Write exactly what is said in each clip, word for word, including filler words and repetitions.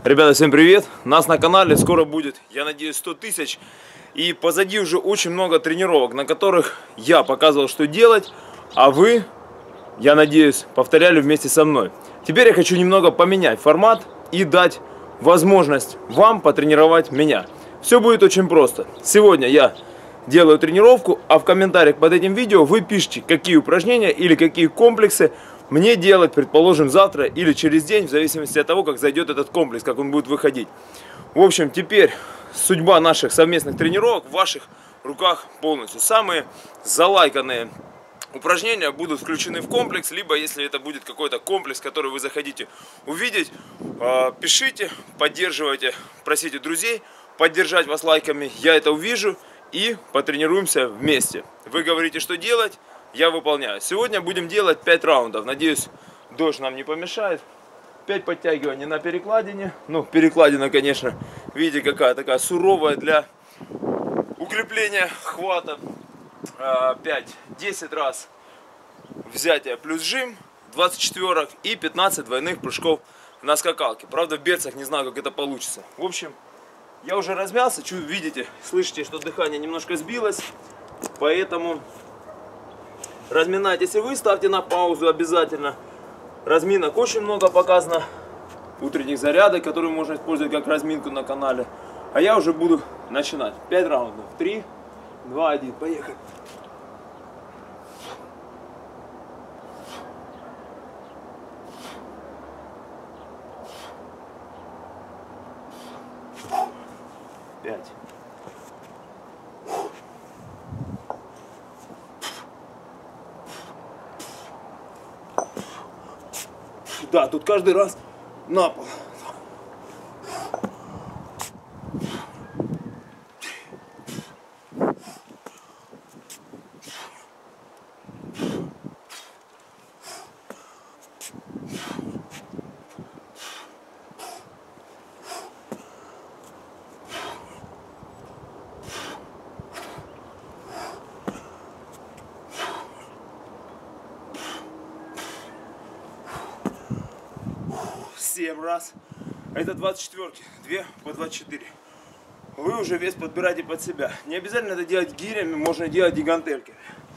Ребята, всем привет! Нас на канале скоро будет, я надеюсь, сто тысяч. И позади уже очень много тренировок, на которых я показывал, что делать, а вы, я надеюсь, повторяли вместе со мной. Теперь я хочу немного поменять формат и дать возможность вам потренировать меня. Все будет очень просто. Сегодня я делаю тренировку, а в комментариях под этим видео вы пишите, какие упражнения или какие комплексы мне делать, предположим, завтра или через день, в зависимости от того, как зайдет этот комплекс, как он будет выходить. В общем, теперь судьба наших совместных тренировок в ваших руках полностью. Самые залайканные упражнения будут включены в комплекс, либо если это будет какой-то комплекс, который вы захотите увидеть, пишите, поддерживайте, просите друзей поддержать вас лайками, я это увижу и потренируемся вместе. Вы говорите, что делать, я выполняю. Сегодня будем делать пять раундов. Надеюсь, дождь нам не помешает. пять подтягиваний на перекладине. Ну, перекладина, конечно, видите, какая такая суровая для укрепления хвата. пять-десять раз взятие плюс жим, двадцать четверок и пятнадцать двойных прыжков на скакалке. Правда, в берцах не знаю, как это получится. В общем, я уже размялся. Чуть видите, слышите, что дыхание немножко сбилось. Поэтому разминайтесь и вы, ставьте на паузу обязательно. Разминок очень много показано. Утренних зарядок, которые можно использовать как разминку на канале. А я уже буду начинать. пять раундов. три, два, один. Поехали. пять. Да, тут каждый раз на пол. семь раз. Это двадцать четверки. две по двадцать четыре. Вы уже вес подбираете под себя. Не обязательно это делать гирями, можно делать и гантельками.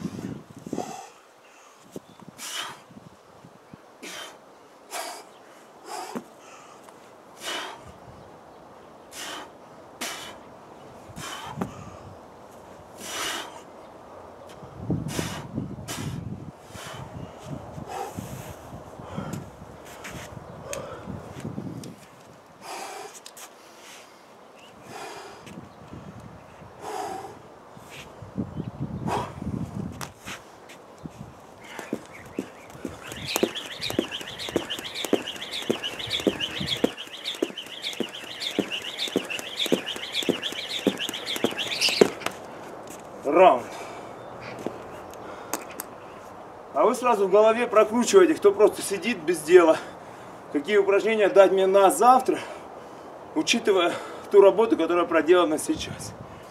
Раунд. А вы сразу в голове прокручиваете, кто просто сидит без дела, какие упражнения дать мне на завтра, учитывая ту работу, которая проделана сейчас.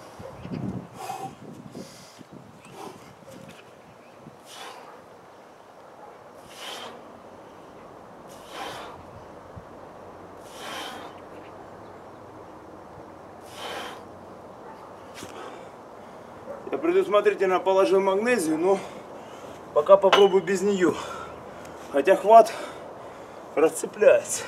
Я предусмотрительно положил магнезию, но пока попробую без нее. Хотя хват расцепляется.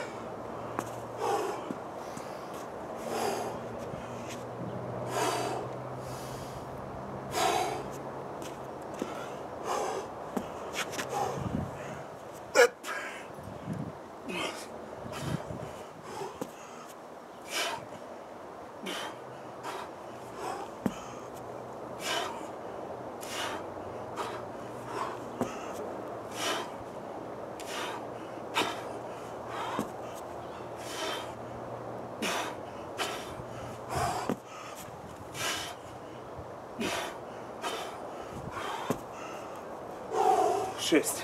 шесть.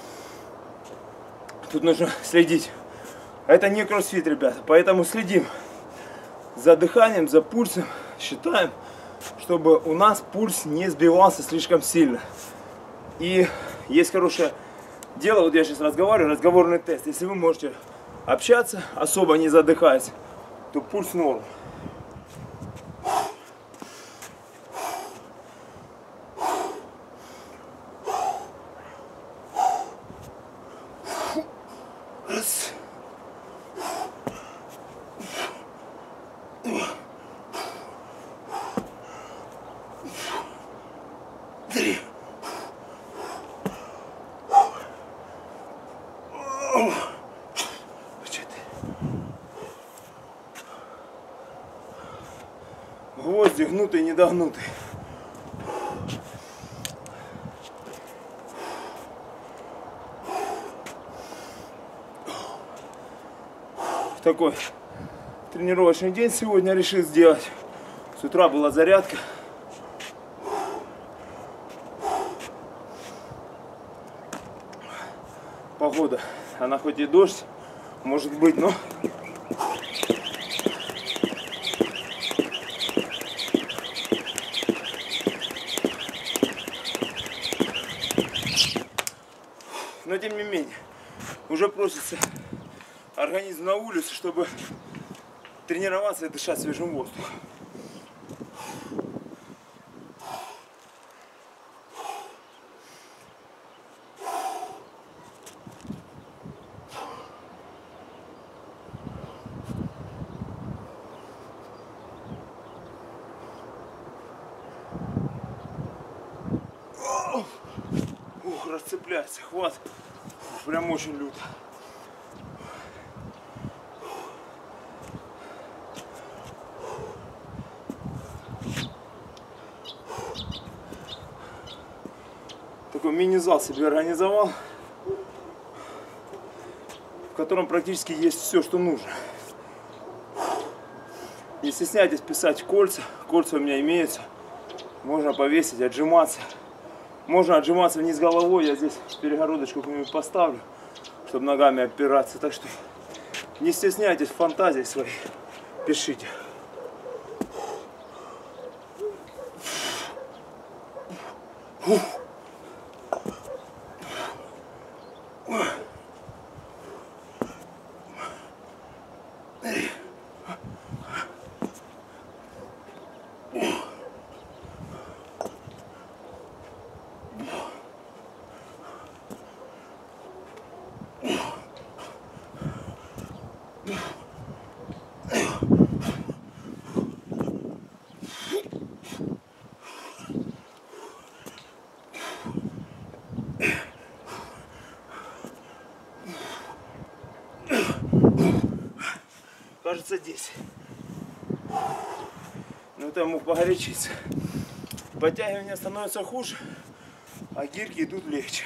Тут нужно следить. Это не кроссфит, ребята, поэтому следим за дыханием, за пульсом, считаем, чтобы у нас пульс не сбивался слишком сильно. И есть хорошее дело, вот я сейчас разговариваю, разговорный тест. Если вы можете общаться, особо не задыхаясь, то пульс норм. Раз. Два. Три. Гвозди гнутый, недогнутый. Такой тренировочный день сегодня решил сделать. С утра была зарядка. Погода, она хоть и дождь, может быть, но но тем не менее уже просится организм на улицу, чтобы тренироваться и дышать свежим воздухом. Ух, расцепляется, хват прям очень люто. Такой мини-зал себе организовал, в котором практически есть все, что нужно. Не стесняйтесь писать кольца, кольца у меня имеются, можно повесить, отжиматься. Можно отжиматься вниз головой, я здесь перегородочку какую-нибудь поставлю, чтобы ногами опираться. Так что не стесняйтесь фантазий своих, пишите. Кажется, десять. Но это я мог погорячиться. Подтягивания становятся хуже, а гирьки идут легче.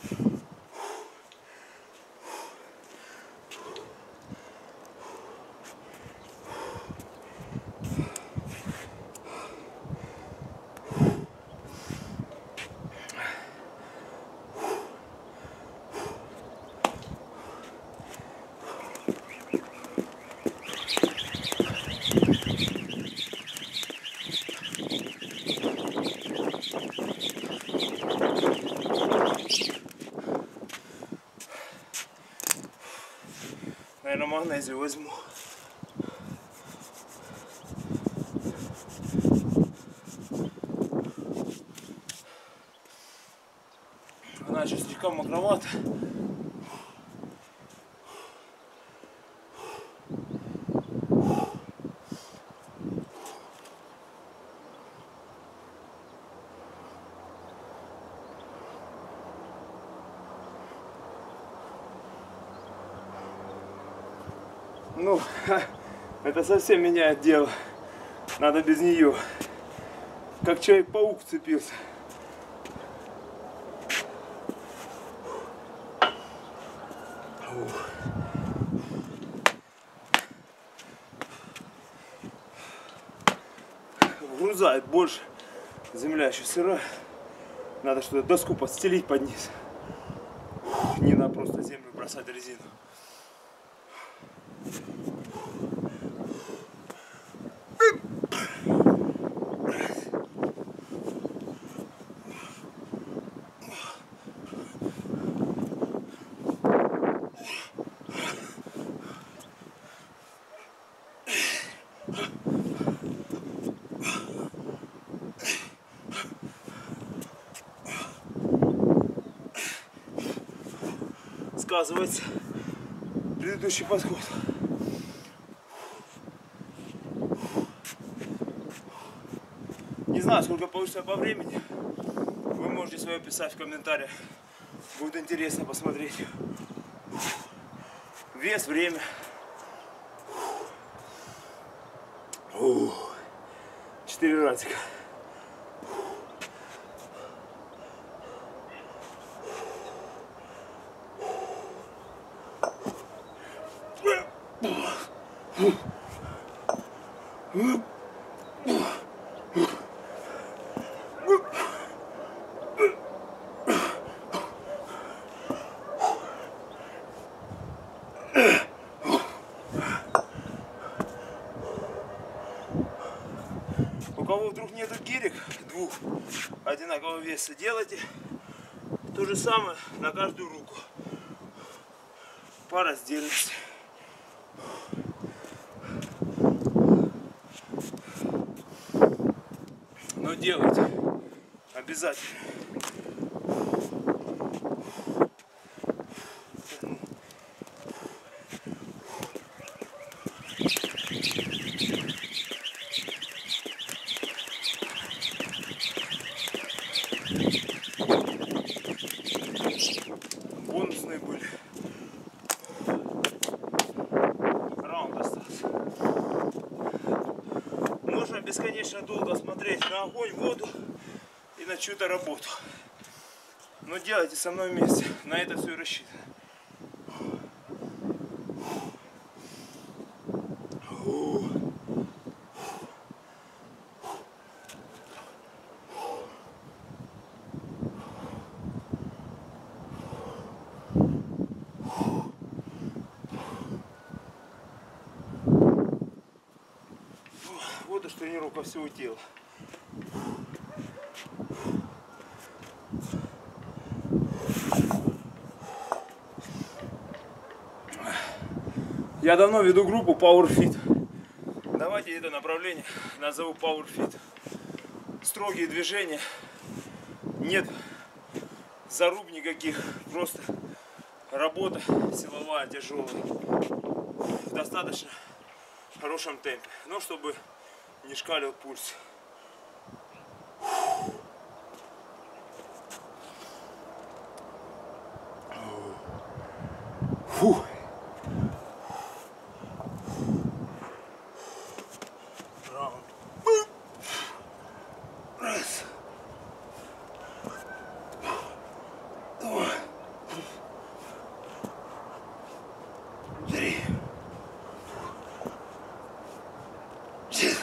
Наверное, магнезию возьму. Она еще слегка мокровата. Ну, это совсем меняет дело. Надо без нее. Как Человек-паук вцепился. Вгрузает больше. Земля еще сырая. Надо что-то доску подстелить под низ. Не надо просто землю бросать резину. Сказывается предыдущий подход. Не знаю, сколько получится по времени. Вы можете свое писать в комментариях. Будет интересно посмотреть. Вес, время. Четыре разика. У кого вдруг нету гирек двух одинакового веса, делайте то же самое на каждую руку по раздельности. Но делайте обязательно. Бонусные были. Раунд остался. Можно бесконечно долго смотреть на огонь, воду и на чью-то работу. Но делайте со мной вместе. На это все и рассчитано. Вот уж тренировка всего тела. Я давно веду группу PowerFit. Давайте это направление назову PowerFit. Строгие движения, нет заруб никаких, просто работа силовая, тяжелая, в достаточно хорошем темпе, но чтобы не шкалил пульс. Фу. Раунд. Раз. Два. Три. Четыре.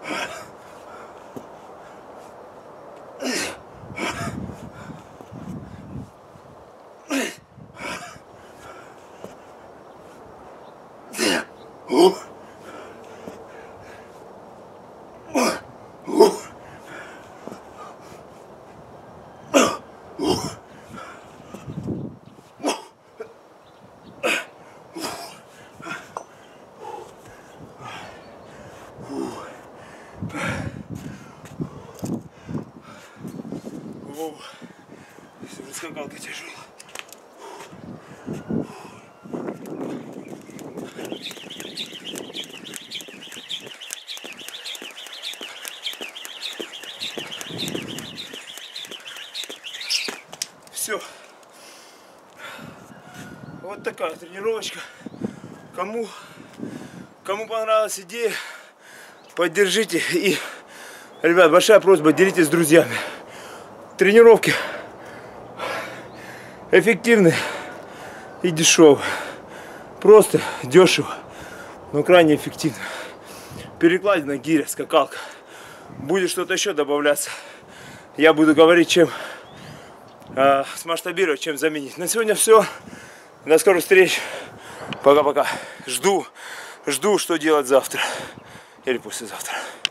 Воу, все же скакалка тяжелая. Все. Вот такая тренировочка. Кому, кому понравилась идея, поддержите. И, ребят, большая просьба, делитесь с друзьями. Тренировки эффективные и дешевые. Просто дешево, но крайне эффективно. Перекладина, гиря, скакалка. Будет что-то еще добавляться. Я буду говорить, чем э, смасштабировать, чем заменить. На сегодня все. До скорых встреч. Пока-пока. Жду, жду, что делать завтра или послезавтра.